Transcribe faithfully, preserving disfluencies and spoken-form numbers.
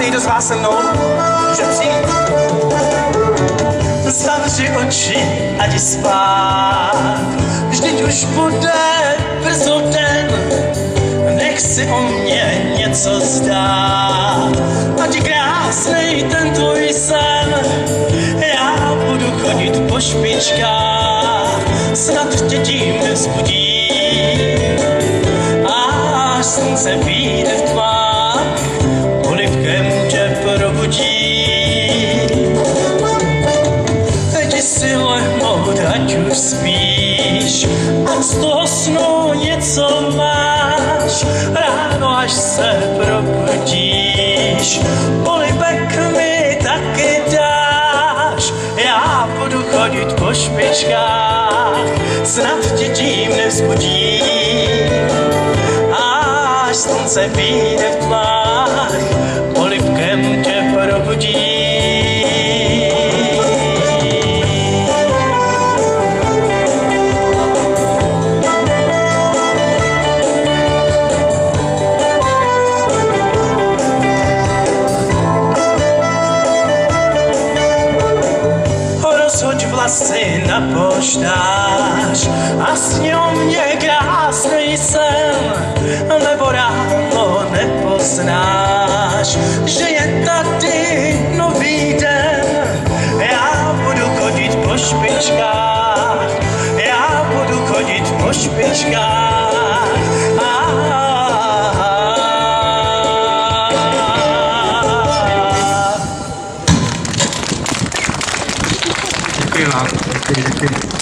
někdo z vás se mnou může přijít. Zavři oči a jdi spát, vždyť už bude brzo den, nech si o mě něco zdát. Ať je krásnej ten tvůj sen, já budu chodit po špičkách, snad tě tím nevzbudí. Až slunce vyjde v tmách, polibkem tě probudí. Jdi si lehnout, ať už spíš, ať z toho snu něco máš. Ráno, až se probudíš, polibek mi taky dáš. Já budu chodit po špičkách, snad tě tím nevzbudí. Až slunce vyjde v tmách, polibkem tě probudí. Rozhoď vlasy na poštář a sní o mě krásnej sen, nebo ráno nepoznáš, že je tady nový den. Já budu chodit po špičkách, já budu chodit po špičkách.